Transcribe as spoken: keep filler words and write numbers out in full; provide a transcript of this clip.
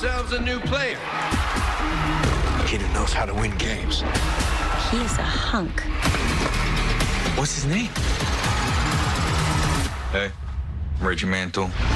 ourselves a new player. A kid who knows how to win games. He's a hunk. What's his name? Hey, Reggie Mantle.